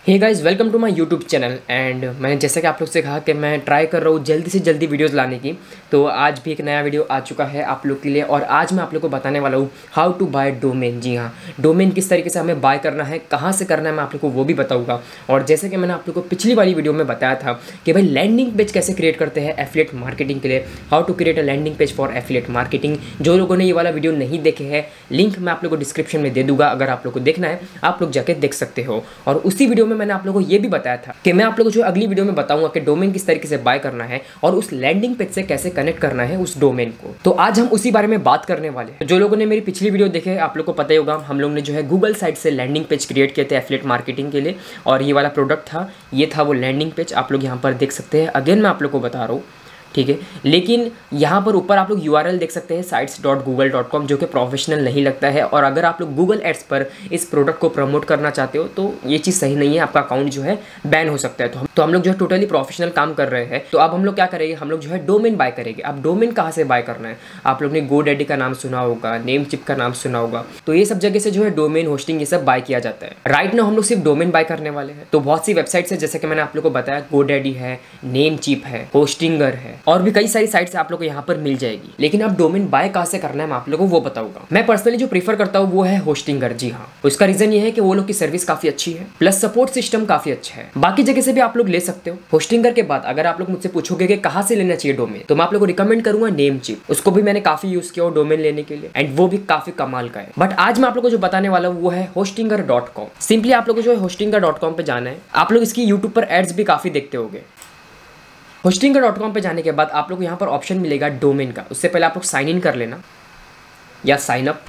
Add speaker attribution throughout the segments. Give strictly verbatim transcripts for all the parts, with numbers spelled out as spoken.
Speaker 1: Hey guys, welcome to my YouTube channel. And मैंने जैसा कि आप लोग से कहा कि मैं ट्राई कर रहा हूँ जल्दी से जल्दी वीडियोस लाने की, तो आज भी एक नया वीडियो आ चुका है आप लोग के लिए। और आज मैं आप लोग को बताने वाला हूँ हाउ टू बाय डोमेन। जी हाँ, डोमेन किस तरीके से हमें बाय करना है, कहाँ से करना है, मैं आप लोग को वो भी बताऊँगा। और जैसे कि मैंने आप लोग को पिछली वाली वीडियो में बताया था कि भाई लैंडिंग पेज कैसे क्रिएट करते हैं एफिलिएट मार्केटिंग के लिए, how to create a landing page for affiliate marketing. जो लोगों ने ये वाला वीडियो नहीं देखे हैं, लिंक मैं आप लोग को डिस्क्रिप्शन में दे दूँगा। अगर आप लोग को देखना है आप लोग जाके देख सकते हो। और उसी वीडियो में मैंने आप लोग को ये भी बताया था कि मैं आप लोगों को जो अगली वीडियो में बताऊंगा कि डोमेन किस तरीके से बाय करना है और उस लैंडिंग पेज से कैसे कनेक्ट करना है उस डोमेन को। तो आज हम उसी बारे में बात करने वाले हैं। जो लोगों ने मेरी पिछली वीडियो देखे आप लोग को पता ही होगा, हम लोग ने जो है गूगल साइट से लैंडिंग पेज क्रिएट किए थे एफिलिएट मार्केटिंग के लिए। और ये वाला प्रोडक्ट था, ये था वो लैंडिंग पेज। आप लोग यहाँ पर देख सकते हैं। अगेन मैं आप लोग को बता रहा हूँ, ठीक है। लेकिन यहाँ पर ऊपर आप लोग यू आर एल देख सकते हैं sites dot Google dot com, जो कि प्रोफेशनल नहीं लगता है। और अगर आप लोग गूगल एड्स पर इस प्रोडक्ट को प्रमोट करना चाहते हो तो ये चीज़ सही नहीं है, आपका अकाउंट जो है बैन हो सकता है। तो हम तो हम लोग जो है टोटली प्रोफेशनल काम कर रहे हैं। तो अब हम लोग क्या करेंगे, हम लोग जो है डोमेन बाय करेंगे। अब डोमेन कहाँ से बाय करना है, आप लोग ने गोडैडी का नाम सुना होगा, नेमचिप का नाम सुना होगा। तो ये सब जगह से जो है डोमेन होस्टिंग ये सब बाय किया जाता है। राइट नाउ हम लोग सिर्फ डोमेन बाय करने वाले हैं। तो बहुत सी वेबसाइट्स है, जैसे कि मैंने आप लोग को बताया, गोडैडी है, नेमचिप है, होस्टिंगर है, और भी कई सारी से आप लोग को यहाँ पर मिल जाएगी। लेकिन अब डोमेन बाय कहाँ से करना है मैं आप लोगों को वो बताऊंगा। मैं पर्सनली जो प्रीफर करता हूँ वो है होस्टिंगर। जी हाँ, उसका रीजन ये है कि वो लोग की सर्विस काफी अच्छी है, प्लस सपोर्ट सिस्टम काफी अच्छा है। बाकी जगह से भी आप लोग ले सकते हो। होस्टिंगर के बाद अगर आप लोग मुझसे पूछोगे कि कहाँ से लेना चाहिए डोमेन, तो मैं आप लोग को रिकमेंड करूंगा नेमचिप। उसको भी मैंने काफी यूज किया डोमेन लेने के लिए, एंड वो भी काफी कमाल का है। बट आज मैं आप लोग को जो बताने वाला हूँ वो है होस्टिंगर डॉट कॉम। सिंपली आप लोग को जो है होस्टिंगर डॉट कॉम पे जाना है। आप लोग इसकी यूट्यूब पर एड्स भी काफी देखते होंगे। होस्टिंगर डॉट कॉम पे जाने के बाद आप लोग को यहाँ पर ऑप्शन मिलेगा डोमेन का। उससे पहले आप लोग साइन इन कर लेना या साइन अप।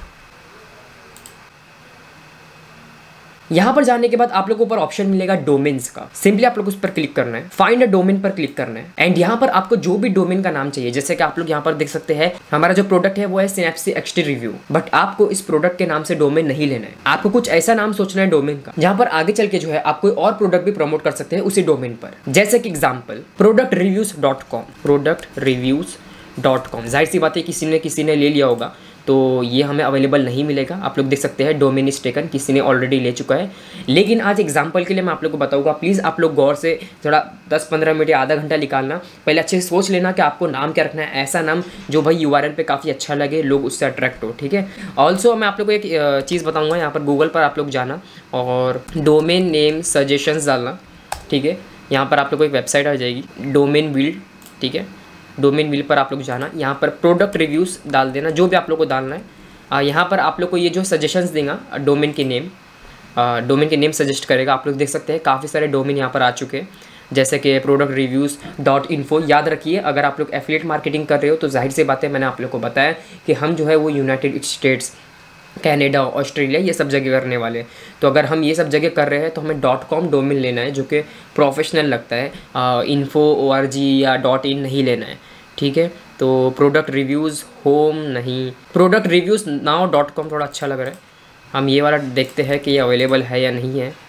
Speaker 1: यहाँ पर जाने के बाद आप लोग को ऊपर ऑप्शन मिलेगा डोमेन्स का। सिंपली आप लोग उस पर क्लिक करना है, फाइंड अ डोमेन पर क्लिक करना है। एंड यहाँ पर आपको जो भी डोमेन का नाम चाहिए, जैसे कि आप लोग यहाँ पर देख सकते हैं हमारा जो प्रोडक्ट है वो है सिनेप्सी एक्सटी रिव्यू। बट आपको इस प्रोडक्ट के नाम से डोमेन नहीं लेना है, आपको कुछ ऐसा नाम सोचना है डोमेन का जहाँ पर आगे चल के जो है आप कोई और प्रोडक्ट भी प्रमोट कर सकते हैं उसी डोमेन पर। जैसे कि example product reviews dot com, product reviews dot com. जाहिर सी बात है किसी ने किसी ने ले लिया होगा, तो ये हमें अवेलेबल नहीं मिलेगा। आप लोग देख सकते हैं डोमेन इज टेकन, किसी ने ऑलरेडी ले चुका है। लेकिन आज एग्जांपल के लिए मैं आप लोग को बताऊंगा, प्लीज़ आप लोग गौर से थोड़ा दस पंद्रह मिनट या आधा घंटा निकालना। पहले अच्छे से सोच लेना कि आपको नाम क्या रखना है, ऐसा नाम जो भाई यूआरएल पे काफ़ी अच्छा लगे, लोग उससे अट्रैक्ट हो, ठीक है। ऑल्सो मैं आप लोग को एक चीज़ बताऊँगा, यहाँ पर गूगल पर आप लोग जाना और डोमेन नेम सजेशंस डालना, ठीक है। यहाँ पर आप लोग को एक वेबसाइट आ जाएगी डोमेन बिल्ड, ठीक है। डोमेन बिल पर आप लोग जाना, यहाँ पर प्रोडक्ट रिव्यूज़ डाल देना, जो भी आप लोग को डालना है। यहाँ पर आप लोग को ये जो सजेशंस देगा डोमेन के नेम, डोमेन के नेम सजेस्ट करेगा। आप लोग देख सकते हैं काफ़ी सारे डोमेन यहाँ पर आ चुके हैं, जैसे कि प्रोडक्ट रिव्यूज़ डॉट इन्फो। याद रखिए अगर आप लोग एफिलिएट मार्केटिंग कर रहे हो तो जाहिर सी बात है, मैंने आप लोग को बताया कि हम जो है वो यूनाइटेड स्टेट्स, कनाडा, ऑस्ट्रेलिया, ये सब जगह करने वाले हैं। तो अगर हम ये सब जगह कर रहे हैं तो हमें डॉट कॉम डोमेन लेना है जो कि प्रोफेशनल लगता है, इन्फो ओ आर जी या डॉट इन नहीं लेना है, ठीक है। तो प्रोडक्ट रिव्यूज़ होम नहीं, product reviews now dot com थोड़ा अच्छा लग रहा है। हम ये वाला देखते हैं कि ये अवेलेबल है या नहीं है।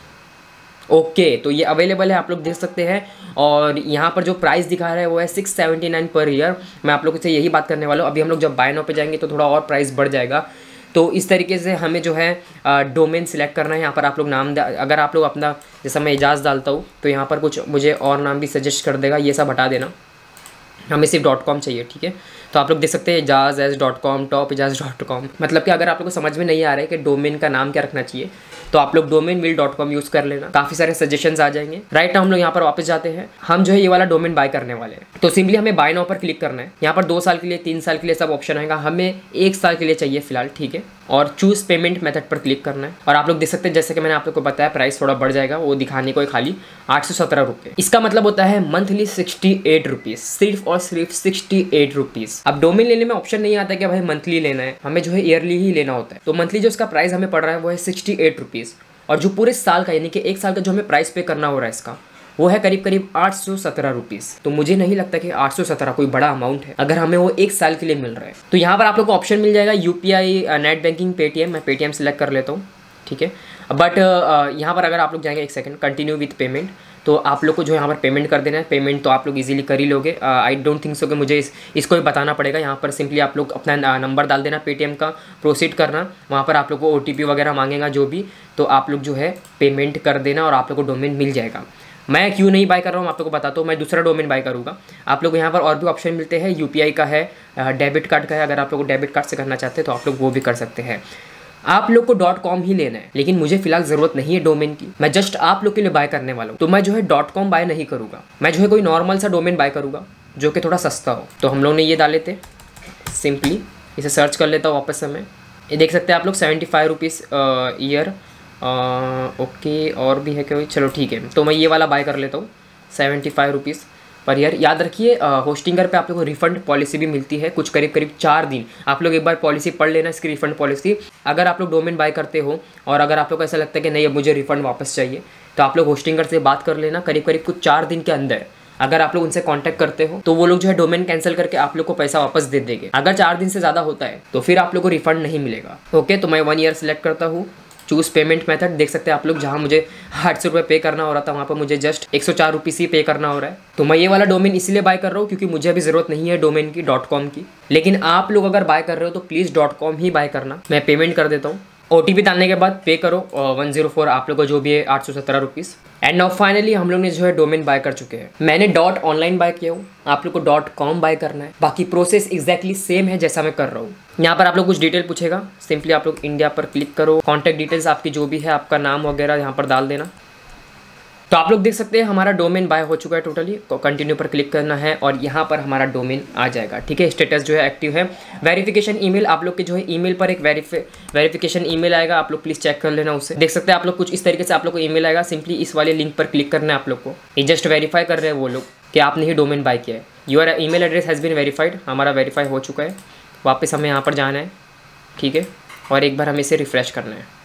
Speaker 1: ओके, तो ये अवेलेबल है, आप लोग देख सकते हैं। और यहाँ पर जो प्राइस दिखा रहा है वो है six seventy nine per year. मैं आप लोगों से यही बात करने वाला हूँ। अभी हम लोग जब बाय नाउ पे जाएंगे तो थोड़ा और प्राइस बढ़ जाएगा। तो इस तरीके से हमें जो है डोमेन सिलेक्ट करना है। यहाँ पर आप लोग नाम, अगर आप लोग अपना, जैसा मैं एजाज डालता हूँ तो यहाँ पर कुछ मुझे और नाम भी सजेस्ट कर देगा, ये सब हटा देना, हमें सिर्फ डॉट कॉम चाहिए, ठीक है। तो आप लोग देख सकते हैं ages edge dot com, top ages dot com. मतलब कि अगर आप लोग को समझ में नहीं आ रहा है कि डोमेन का नाम क्या रखना चाहिए तो आप लोग domain will dot com use कर लेना, काफ़ी सारे सजेशंस आ जाएंगे। राइट नाउ हम लोग यहाँ पर वापस जाते हैं। हम जो है ये वाला डोमेन बाय करने वाले हैं, तो सिंपली हमें बाय नाउ पर क्लिक करना है। यहाँ पर दो साल के लिए, तीन साल के लिए सब ऑप्शन आएगा, हमें एक साल के लिए चाहिए फिलहाल, ठीक है। और चूज पेमेंट मेथड पर क्लिक करना है। और आप लोग देख सकते हैं जैसे कि मैंने आप लोग को बताया प्राइस थोड़ा बढ़ जाएगा, वो दिखाने को खाली आठ सौ सत्रह रुपये। इसका मतलब होता है मंथली सिक्सटी एट रुपीज़, सिर्फ और सिर्फ सिक्सटी एट रुपीज़। अब डोमेन लेने में ऑप्शन नहीं आता कि भाई मंथली लेना है, हमें जो है ईयरली ही लेना होता है। तो मंथली जो इसका प्राइस हमें पड़ रहा है वो है सिक्सटी एट रुपीज़। और जो पूरे साल का यानी कि एक साल का जो हमें प्राइस पे करना हो रहा है इसका, वो है करीब करीब आठ सौ सत्रह रुपीज़। तो मुझे नहीं लगता कि आठ सौ सत्रह कोई बड़ा अमाउंट है अगर हमें वो एक साल के लिए मिल रहा है। तो यहाँ पर आप लोग को ऑप्शन मिल जाएगा यूपीआई, नेट बैंकिंग, पेटीएम। मैं पेटीएम सेलेक्ट कर लेता हूँ, ठीक है। बट यहाँ पर अगर आप लोग जाएंगे, एक सेकंड, कंटिन्यू विथ पेमेंट, तो आप लोग को जो यहाँ पर पेमेंट कर देना है। पेमेंट तो आप लोग इजीली कर ही लोगे। आई डोंट थिंक सो कि मुझे इस इसको भी बताना पड़ेगा। यहाँ पर सिंपली आप लोग अपना नंबर डाल देना पेटीएम का, प्रोसीड करना, वहाँ पर आप लोग को ओटीपी वगैरह मांगेगा जो भी, तो आप लोग जो है पेमेंट कर देना और आप लोग को डोमेन मिल जाएगा। मैं क्यों नहीं बाय कर रहा हूँ आप लोग को बताता हूँ, मैं दूसरा डोमेन बाय करूँगा। आप लोग यहाँ पर और भी ऑप्शन मिलते हैं, यूपीआई का है, डेबिट कार्ड का है। अगर आप लोग को डेबिट कार्ड से करना चाहते हैं तो आप लोग वो भी कर सकते हैं। आप लोग को डॉट कॉम ही लेना है, लेकिन मुझे फिलहाल जरूरत नहीं है डोमेन की, मैं जस्ट आप लोग के लिए बाय करने वाला हूँ। तो मैं जो है डॉट कॉम बाय नहीं करूँगा, मैं जो है कोई नॉर्मल सा डोमेन बाय करूँगा जो कि थोड़ा सस्ता हो। तो हम लोग ने ये डाले थे, सिंपली इसे सर्च कर लेता हूँ वापस से मैं। ये देख सकते हैं आप लोग seventy five rupees year, okay, और भी है क्या? चलो ठीक है, तो मैं ये वाला बाय कर लेता हूँ seventy five rupees per year. याद रखिए होस्टिंगर पे आप लोग को रिफंड पॉलिसी भी मिलती है कुछ करीब करीब चार दिन। आप लोग एक बार पॉलिसी पढ़ लेना इसकी, रिफंड पॉलिसी। अगर आप लोग डोमेन बाय करते हो और अगर आप लोग को ऐसा लगता है कि नहीं अब मुझे रिफंड वापस चाहिए, तो आप लोग होस्टिंगर से बात कर लेना। करीब करीब कुछ चार दिन के अंदर अगर आप लोग उनसे कांटेक्ट करते हो तो वो लोग जो है डोमेन कैंसिल करके आप लोग को पैसा वापस दे देंगे। अगर चार दिन से ज़्यादा होता है तो फिर आप लोग को रिफंड नहीं मिलेगा। ओके, तो मैं वन ईयर सेलेक्ट करता हूँ, चूज़ पेमेंट मेथड। देख सकते हैं आप लोग, जहाँ मुझे आठ सौ रुपये पे करना हो रहा था वहाँ पर मुझे जस्ट एक सौ चार रुपीज़ ही पे करना हो रहा है। तो मैं ये वाला डोमेन इसलिए बाय कर रहा हूँ क्योंकि मुझे अभी ज़रूरत नहीं है डोमेन की, डॉट कॉम की। लेकिन आप लोग अगर बाय कर रहे हो तो प्लीज़ डॉट कॉम ही बाय करना। मैं पेमेंट कर देता हूँ, ओटीपी डालने के बाद पे करो वन जीरो फोर आप लोग को जो भी है आठ सौ सत्रह रुपीज़। एंड नाउ फाइनली हम लोग ने जो है डोमेन बाय कर चुके हैं। मैंने डॉट ऑनलाइन बाय किया हूँ, आप लोग को डॉट कॉम बाय करना है। बाकी प्रोसेस एग्जैक्टली सेम है जैसा मैं कर रहा हूँ। यहाँ पर आप लोग कुछ डिटेल पूछेगा, सिंपली आप लोग इंडिया पर क्लिक करो, कॉन्टैक्ट डिटेल्स आपकी जो भी है, आपका नाम वगैरह यहाँ पर डाल देना। तो आप लोग देख सकते हैं हमारा डोमेन बाय हो चुका है टोटली। कंटिन्यू पर क्लिक करना है और यहाँ पर हमारा डोमेन आ जाएगा। ठीक है, स्टेटस जो है एक्टिव है। वेरिफिकेशन ईमेल, आप लोग के जो है ईमेल पर एक वेरीफे वेरिफिकेशन ईमेल आएगा, आप लोग प्लीज़ चेक कर लेना उससे। देख सकते हैं आप लोग कुछ इस तरीके से आप लोग को ईमेल आएगा। सिंपली इस वाले लिंक पर क्लिक करना है आप लोग को। ये जस्ट वेरीफाई कर रहे हैं वो लोग कि आपने ही डोमेन बाय किया है। Your email address has been verified, हमारा वेरीफाई हो चुका है। वापस हमें यहाँ पर जाना है, ठीक है, और एक बार हमें इसे रिफ्रेश करना है।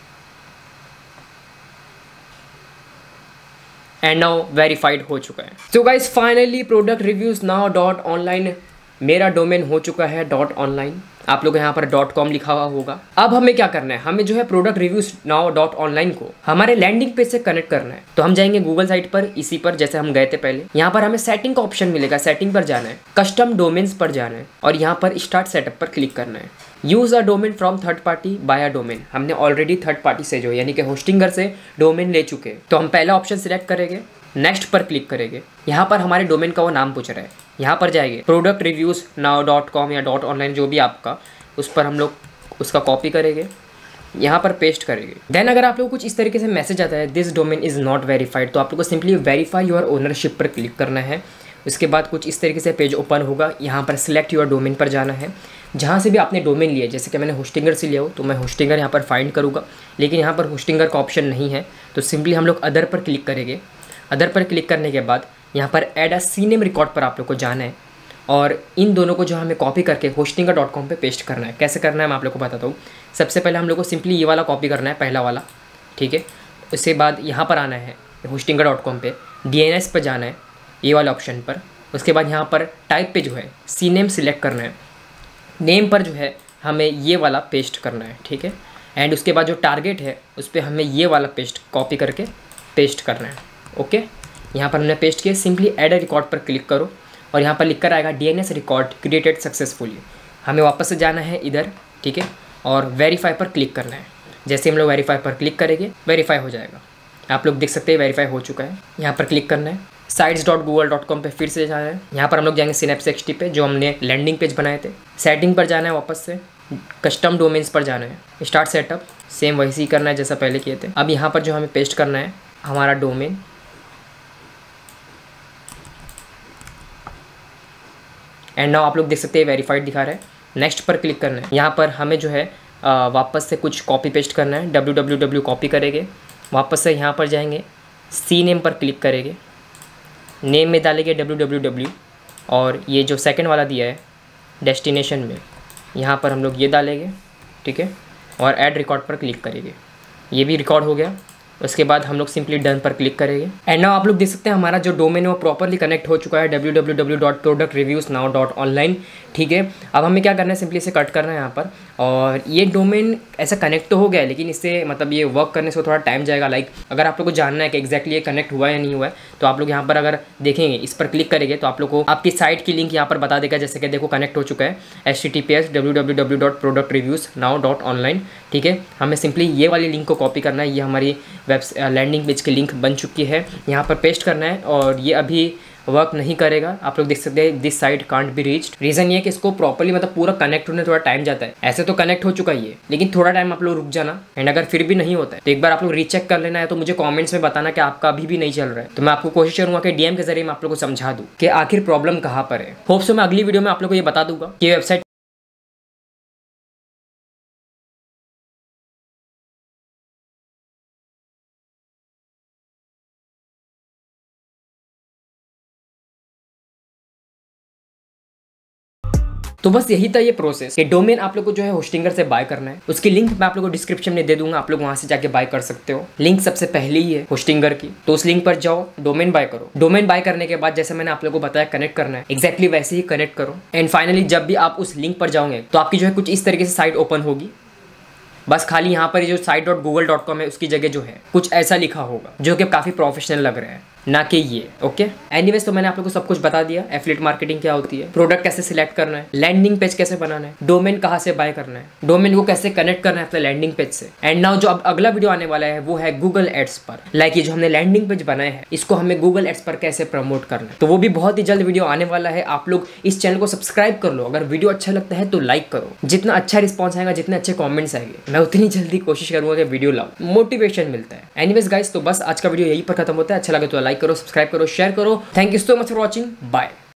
Speaker 1: एंड नाउ वेरीफाइड हो चुका है। So guys finally product reviews now dot online मेरा डोमेन हो चुका है डॉट ऑनलाइन। आप लोग यहाँ पर डॉट कॉम लिखा हुआ होगा। अब हमें क्या करना है, हमें जो है product reviews now dot online को हमारे लैंडिंग पेज से कनेक्ट करना है। तो हम जाएंगे गूगल साइट पर, इसी पर जैसे हम गए थे पहले। यहाँ पर हमें सेटिंग का ऑप्शन मिलेगा, सेटिंग पर जाना है, कस्टम डोमेन्स पर जाना है और यहाँ पर स्टार्ट सेटअप पर क्लिक करना है। Use a domain from third party buy a domain. हमने ऑलरेडी थर्ड पार्टी से जो यानी कि होस्टिंगर से डोमेन ले चुके हैं, तो हम पहला ऑप्शन सिलेक्ट करेंगे, नेक्स्ट पर क्लिक करेंगे। यहाँ पर हमारे डोमेन का वो नाम पूछ रहा है, यहाँ पर जाएंगे product reviews now dot com या डॉट ऑनलाइन जो भी आपका, उस पर हम लोग उसका कॉपी करेंगे, यहाँ पर पेस्ट करेंगे। देन अगर आप लोग कुछ इस तरीके से मैसेज आता है this domain is not verified, तो आप लोग को सिंपली वेरीफाई योर ओनरशिप पर क्लिक करना है। उसके बाद कुछ इस तरीके से पेज ओपन होगा। यहाँ पर सिलेक्ट योर डोमेन पर जाना है, जहाँ से भी आपने डोमेन लिया, जैसे कि मैंने होस्टिंगर से लिया हो तो मैं होस्टिंगर यहाँ पर फाइंड करूँगा, लेकिन यहाँ पर होस्टिंगर का ऑप्शन नहीं है, तो सिंपली हम लोग अदर पर क्लिक करेंगे। अदर पर क्लिक करने के बाद यहाँ पर ऐड अ सीनेम रिकॉर्ड पर आप लोग को जाना है और इन दोनों को जो हमें कॉपी करके होस्टिंगर डॉट कॉम पर पेस्ट करना है। कैसे करना है मैं आप लोग को बताता हूँ। सबसे पहले हम लोग को सिंपली ये वाला कॉपी करना है, पहला वाला, ठीक है। उसके बाद यहाँ पर आना है होस्टिंगर डॉट कॉम पर, डी एन एस पर जाना है ये वाले ऑप्शन पर। उसके बाद यहाँ पर टाइप पे जो है सी नेम सिलेक्ट करना है, नेम पर जो है हमें ये वाला पेस्ट करना है, ठीक है। एंड उसके बाद जो टारगेट है उस पर हमें ये वाला पेस्ट कॉपी करके पेस्ट करना है। ओके, यहाँ पर हमने पेस्ट किया। सिंपली ऐड अ रिकॉर्ड पर क्लिक करो और यहाँ पर लिख कर आएगा D N S record created successfully. हमें वापस से जाना है इधर, ठीक है, और वेरीफाई पर क्लिक करना है। जैसे हम लोग वेरीफाई पर क्लिक करेंगे वेरीफाई हो जाएगा। आप लोग देख सकते हैं वेरीफाई हो चुका है। यहाँ पर क्लिक करना है, sites dot Google dot com पर फिर से जाना है। यहाँ पर हम लोग जाएंगे सिनेप्स एक्सटी पे जो हमने लैंडिंग पेज बनाए थे। सेटिंग पर जाना है, वापस से कस्टम डोमेन्स पर जाना है, स्टार्ट सेटअप, सेम वैसे ही करना है जैसा पहले किए थे। अब यहाँ पर जो हमें पेस्ट करना है हमारा डोमेन, एंड नाउ आप लोग देख सकते हैं वेरीफाइड दिखा रहा है। नेक्स्ट पर क्लिक करना है। यहाँ पर हमें जो है आ, वापस से कुछ कॉपी पेस्ट करना है, डब्ल्यू डब्ल्यू डब्ल्यू कॉपी करेंगे। वापस से यहाँ पर जाएंगे, सी नेम पर क्लिक करेंगे, नेम में डालेंगे डब्ल्यू डब्ल्यू डब्ल्यू और ये जो सेकंड वाला दिया है डेस्टिनेशन में, यहाँ पर हम लोग ये डालेंगे, ठीक है, और ऐड रिकॉर्ड पर क्लिक करेंगे। ये भी रिकॉर्ड हो गया। उसके बाद हम लोग सिंपली डन पर क्लिक करेंगे एंड नाउ आप लोग देख सकते हैं हमारा जो डोमेन है वो प्रॉपरली कनेक्ट हो चुका है W W W dot product reviews now dot online. ठीक है, अब हमें क्या करना है, सिंपली इसे कट करना है यहाँ पर। और ये डोमेन ऐसा कनेक्ट तो हो गया है, लेकिन इससे मतलब ये वर्क करने से थोड़ा टाइम जाएगा। लाइक अगर आप लोग को जानना है कि एक्जैक्टली ये कनेक्ट हुआ है या नहीं हुआ है, तो आप लोग यहाँ पर अगर देखेंगे, इस पर क्लिक करेंगे तो आप लोग को आपकी साइट की लिंक यहाँ पर बता देगा। जैसे कि देखो कनेक्ट हो चुका है H T T P S W W W dot product reviews now dot online. ठीक है, हमें सिंपली ये वाली लिंक को कॉपी करना है। ये हमारी वेब लैंडिंग पेज की लिंक बन चुकी है, यहाँ पर पेस्ट करना है और ये अभी वर्क नहीं करेगा। आप लोग देख सकते हैं this site can't be reached. Reason ये है कि इसको प्रॉपर्ली मतलब पूरा कनेक्ट होने थोड़ा टाइम जाता है। ऐसे तो कनेक्ट हो चुका ही है, लेकिन थोड़ा टाइम आप लोग रुक जाना एंड अगर फिर भी नहीं होता है तो एक बार आप लोग रीचेक कर लेना है। तो मुझे कमेंट्स में बताना कि आपका अभी भी नहीं चल रहा है, तो मैं आपको कोशिश करूंगा कि डीएम के जरिए मैं आप लोग को समझा दूं कि आखिर प्रॉब्लम कहाँ पर है। होप सो मैं अगली वीडियो में आप लोग को ये बता दूंगा कि वेबसाइट तो बस यही था ये प्रोसेस कि डोमेन आप लोग को जो है होस्टिंगर से बाय करना है। उसकी लिंक मैं आप लोग को डिस्क्रिप्शन में दे दूंगा, आप लोग वहां से जाके बाय कर सकते हो। लिंक सबसे पहले ही है होस्टिंगर की, तो उस लिंक पर जाओ, डोमेन बाय करो। डोमेन बाय करने के बाद जैसे मैंने आप लोग को बताया कनेक्ट करना है, एक्जैक्टली वैसे ही कनेक्ट करो। एंड फाइनली जब भी आप उस लिंक पर जाओगे तो आपकी जो है कुछ इस तरीके से साइट ओपन होगी। बस खाली यहाँ पर जो site dot Google dot com है उसकी जगह जो है कुछ ऐसा लिखा होगा जो कि काफ़ी प्रोफेशनल लग रहा है, ना कि ये। ओके, एनीवेज तो मैंने आप लोगों को सब कुछ बता दिया। एफिलिएट मार्केटिंग क्या होती है, प्रोडक्ट कैसे सिलेक्ट करना है, लैंडिंग पेज कैसे बनाना है, डोमेन कहाँ से बाय करना है, डोमेन को कैसे कनेक्ट करना है अपने लैंडिंग पेज से। एंड नाउ जो अब अगला वीडियो आने वाला है वो है गूगल एड्स पर। लाइक ये जो हमने लैंडिंग पेज बनाया है इसको हमें गूगल एड्स पर कैसे प्रमोट करना है, तो वो भी बहुत ही जल्द वीडियो आने वाला है। आप लोग इस चैनल को सब्सक्राइब कर लो। अगर वीडियो अच्छा लगता है तो लाइक करो। जितना अच्छा रिस्पॉन्स आएगा, जितने अच्छे कॉमेंट्स आएंगे, मैं उतनी जल्दी कोशिश करूंगा कि वीडियो लाऊं, मोटिवेशन मिलता है। एनीवेज गाइस, तो बस आज का वीडियो यही पर खत्म होता है। अच्छा लगे तो लाइक करो, सब्सक्राइब करो, शेयर करो। Thank you so much for watching, bye.